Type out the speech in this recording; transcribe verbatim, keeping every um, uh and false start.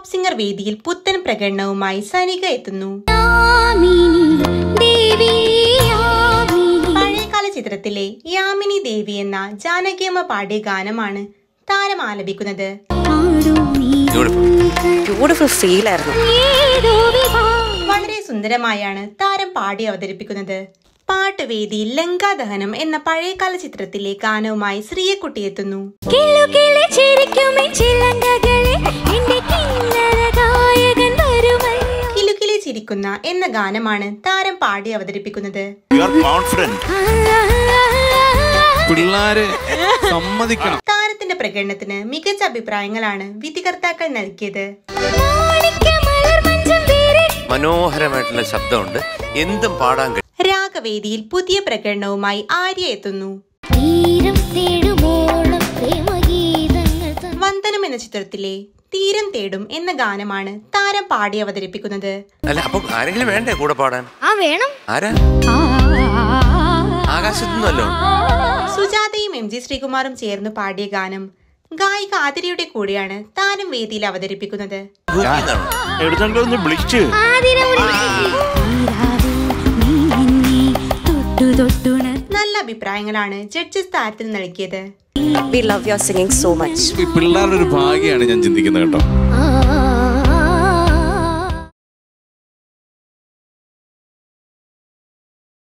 Top singer വേദിയിൽ പുത്തൻ പ്രകടനവുമായി സനിക എത്തുന്നു. പഴയകാല ചിത്രത്തിലെ യാമിനി ദേവി എന്ന ജാനകിയമ്മ പാടിയ ഗാനമാണ് താരം ആലപിക്കുന്നത്. വളരെ സുന്ദരമായാണ് താരം പാടി അവതരിപ്പിക്കുന്നത്. പാട്ടുവേദിയിൽ ലങ്കാദഹനം എന്ന പഴയകാല ചിത്രത്തിലെ ഗാനവുമായി ശ്രീയക്കുട്ടി എത്തുന്നു. കിലുകിലെ ചിരിക്കുന്ന എന്ന ഗാനമാണ് താരം പാടി അവതരിപ്പിക്കുന്നത്. താരത്തിന്റെ പ്രകടനത്തിന് മികച്ച അഭിപ്രായങ്ങളാണ് വിധികർത്താക്കൾ നൽകിയത്. മനോഹരമായിട്ടുള്ള ശബ്ദമുണ്ട്, എന്തും പാടാൻ. രാഗവേദിയിൽ പുതിയ പ്രകടനവുമായി ആര്യ എത്തുന്നു. വന്ദനം എന്ന ചിത്രത്തിലെ തീരം തേടും എന്ന ഗാനമാണ് താരം പാടി അവതരിപ്പിക്കുന്നത്. ആരെങ്കിലും വേണ്ടേ കൂടെ പാടാൻ? സുജാതയും എം ജി ശ്രീകുമാറും ചേർന്ന് പാടിയ ഗാനം ഗായിക ആതിരയുടെ കൂടെയാണ് താരം വേദിയിൽ അവതരിപ്പിക്കുന്നത്. നല്ല അഭിപ്രായങ്ങളാണ് ജഡ്ജസ് താരത്തിന് നൽകിയത്. We love your singing so much. പിള്ളേരുടെ ഒരു ഭാഗ്യമാണ് ഞാൻ ചിന്തിക്കുന്നത് കേട്ടോ.